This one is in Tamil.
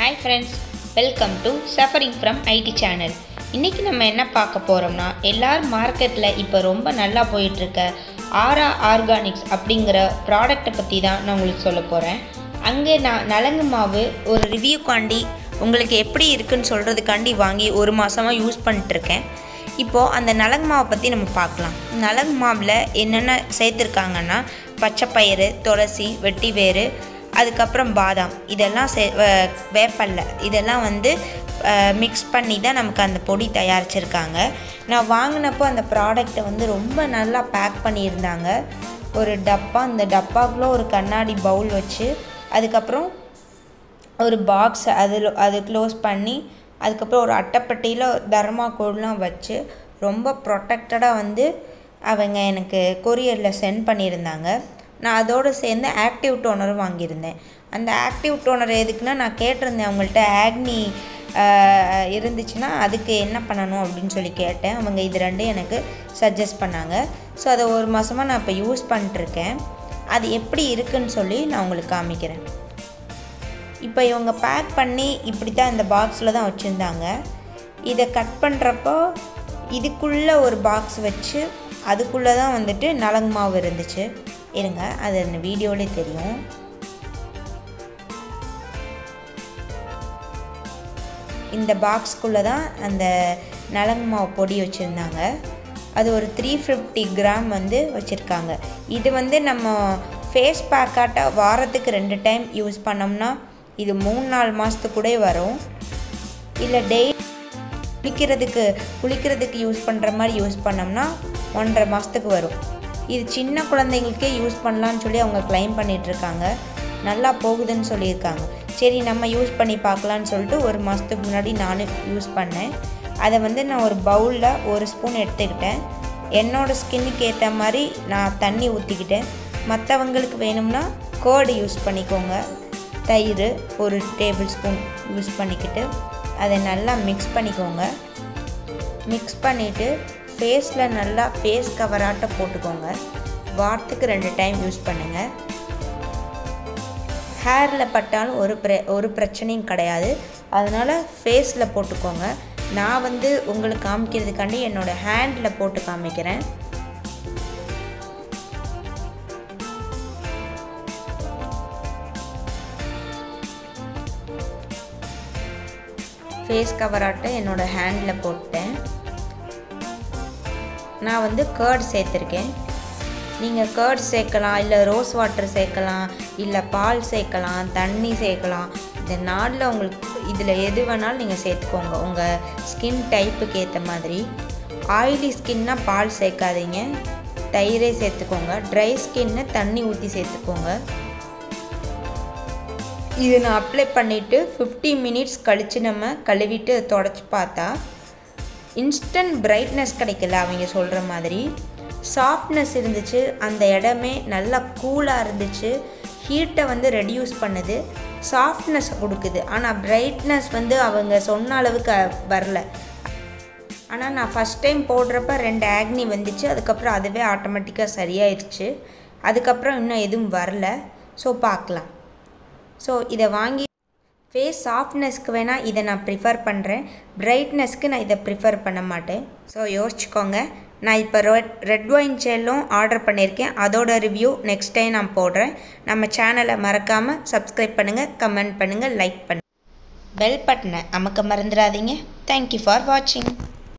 Hi friends, welcome to Suffering from IT channel. இன்னைக்கு நம்ம என்ன பார்க்க போறோம்னா எல்லார் மார்க்கெட்ல இப்போ ரொம்ப நல்லா போயிட்டு இருக்க ஆரா ஆர்கானிக்ஸ் அப்படிங்கற ப்ராடக்ட்ட பத்தி தான் நான் உங்களுக்கு சொல்ல போறேன். அங்கே நான் நலங்கு மாவு ஒரு ரிவ்யூ காண்டி உங்களுக்கு எப்படி இருக்குன்னு சொல்றதுக்காண்டி வாங்கி ஒரு மாசமா யூஸ் பண்ணிட்டு இருக்கேன். இப்போ அந்த நலங்கு மாவை பத்தி நம்ம பார்க்கலாம். நலங்கு மாவுல என்னென்ன சேர்த்திருக்காங்கன்னா பச்சை பயிறு, துளசி, வெட்டிவேறு, அதுக்கப்புறம் பாதாம், இதெல்லாம் வேப்பல்ல, இதெல்லாம் வந்து மிக்ஸ் பண்ணி தான் நமக்கு அந்த பொடி தயாரிச்சிருக்காங்க. நான் வாங்கினப்போ அந்த ப்ராடக்டை வந்து ரொம்ப நல்லா பேக் பண்ணியிருந்தாங்க. ஒரு டப்பா, அந்த டப்பாக்குள்ளே ஒரு கண்ணாடி பவுல் வச்சு, அதுக்கப்புறம் ஒரு பாக்ஸ் அது க்ளோஸ் பண்ணி, அதுக்கப்புறம் ஒரு அட்டைப்பட்டியில் தர்மாக்கோல்லாம் வச்சு ரொம்ப ப்ரொடெக்டடாக வந்து அவங்க எனக்கு கொரியரில் சென்ட் பண்ணியிருந்தாங்க. நான் அதோடு சேர்ந்து ஆக்டிவ் டோனரும் வாங்கியிருந்தேன். அந்த ஆக்டிவ் டோனர் எதுக்குன்னா, நான் கேட்டிருந்தேன் அவங்கள்ட்ட ஆக்னி இருந்துச்சுன்னா அதுக்கு என்ன பண்ணணும் அப்படின்னு சொல்லி கேட்டேன். அவங்க இது ரெண்டும் எனக்கு சஜஸ்ட் பண்ணாங்க. ஸோ அதை ஒரு மாதமாக நான் இப்போ யூஸ் பண்ணிட்டுருக்கேன். அது எப்படி இருக்குன்னு சொல்லி நான் உங்களுக்கு காமிக்கிறேன். இப்போ இவங்க பேக் பண்ணி இப்படி தான் இந்த பாக்ஸில் தான் வச்சுருந்தாங்க. இதை கட் பண்ணுறப்போ இதுக்குள்ளே ஒரு பாக்ஸ் வச்சு அதுக்குள்ளே தான் வந்துட்டு நலங்கு மாவு இருந்துச்சு. இருங்க, அது அந்த வீடியோவிலே தெரியும். இந்த பாக்ஸ்க்குள்ளே தான் அந்த நலங்கு மாவு பொடி வச்சுருந்தாங்க. அது ஒரு 350 கிராம் வந்து வச்சுருக்காங்க. இது வந்து நம்ம ஃபேஸ் பேக்காட்ட வாரத்துக்கு 2 டைம் யூஸ் பண்ணோம்னா இது 3-4 மாதத்துக்கு கூட வரும். இல்லை டெய்லி குளிக்கிறதுக்கு யூஸ் பண்ணுற மாதிரி யூஸ் பண்ணோம்னா 1.5 மாதத்துக்கு வரும். இது சின்ன குழந்தைங்களுக்கே யூஸ் பண்ணலான்னு சொல்லி அவங்க கிளைம் பண்ணிகிட்ருக்காங்க. நல்லா போகுதுன்னு சொல்லியிருக்காங்க. சரி, நம்ம யூஸ் பண்ணி பார்க்கலான்னு சொல்லிட்டு ஒரு மாதத்துக்கு முன்னாடி நானும் யூஸ் பண்ணேன். அதை வந்து நான் ஒரு பவுலில் 1 ஸ்பூன் எடுத்துக்கிட்டேன். என்னோடய ஸ்கின்னுக்கு ஏற்ற மாதிரி நான் தண்ணி ஊற்றிக்கிட்டேன். மற்றவங்களுக்கு வேணும்னா கர்டு யூஸ் பண்ணிக்கோங்க. தயிர் 1 டேபிள் ஸ்பூன் யூஸ் பண்ணிக்கிட்டு அதை நல்லா மிக்ஸ் பண்ணிக்கோங்க. மிக்ஸ் பண்ணிவிட்டு ஃபேஸில் நல்லா ஃபேஸ் கவராட்ட போட்டுக்கோங்க. வாரத்துக்கு 2 டைம் யூஸ் பண்ணுங்கள். ஹேரில் பட்டாலும் ஒரு பிரச்சனையும் கிடையாது. அதனால் ஃபேஸில் போட்டுக்கோங்க. நான் வந்து உங்களுக்கு காமிக்கிறதுக்காண்டி என்னோடய ஹேண்டில் போட்டு காமிக்கிறேன். ஃபேஸ் கவராட்ட என்னோடய ஹேண்டில் போட்டேன். நான் வந்து கர்ட் சேர்த்துருக்கேன். நீங்கள் கர்ட் சேர்க்கலாம், இல்லை ரோஸ் வாட்டர் சேர்க்கலாம், இல்லை பால் சேர்க்கலாம், தண்ணி சேர்க்கலாம். இந்த நாளில் உங்களுக்கு இதில் எது வேணாலும் நீங்கள் சேர்த்துக்கோங்க, உங்கள் ஸ்கின் டைப்புக்கு ஏற்ற மாதிரி. ஆயிலி ஸ்கின்னா பால் சேர்க்காதீங்க, தயிரே சேர்த்துக்கோங்க. ட்ரை ஸ்கின்னு தண்ணி ஊற்றி சேர்த்துக்கோங்க. இது நான் அப்ளை பண்ணிவிட்டு 15 மினிட்ஸ் கழித்து நம்ம கழுவிட்டு தொடச்சி பார்த்தா இன்ஸ்டன்ட் பிரைட்னஸ் கிடைக்கல. அவங்க சொல்கிற மாதிரி சாஃப்ட்னஸ் இருந்துச்சு. அந்த இடமே நல்லா கூலாக இருந்துச்சு. ஹீட்டை வந்து ரெடியூஸ் பண்ணுது, சாஃப்ட்னஸ் கொடுக்குது. ஆனால் பிரைட்னஸ் வந்து அவங்க சொன்ன அளவுக்கு வரல. ஆனால் நான் ஃபஸ்ட் டைம் போடுறப்ப 2 ஆக்னி வந்துச்சு. அதுக்கப்புறம் அதுவே ஆட்டோமேட்டிக்காக சரியாயிடுச்சு. அதுக்கப்புறம் இன்னும் எதுவும் வரல. ஸோ பார்க்கலாம். ஸோ இதை வாங்கி ஃபேஸ் சாஃப்ட்னஸ்க்கு வேணால் இதை நான் ப்ரிஃபர் பண்ணுறேன். பிரைட்னஸ்க்கு நான் இதை ப்ரிஃபர் பண்ண மாட்டேன். ஸோ யோசிச்சுக்கோங்க. நான் இப்போ ரெட் ஒயின் ஜெல்லும் ஆர்டர் பண்ணியிருக்கேன். அதோட ரிவ்யூ நெக்ஸ்ட் டைம் நான் போடுறேன். நம்ம சேனலை மறக்காமல் சப்ஸ்கிரைப் பண்ணுங்கள், கமெண்ட் பண்ணுங்கள், லைக் பண்ணுங்கள், பெல் பட்டனை அமுக்க மறந்துடாதீங்க. தேங்க்யூ ஃபார் வாட்சிங்.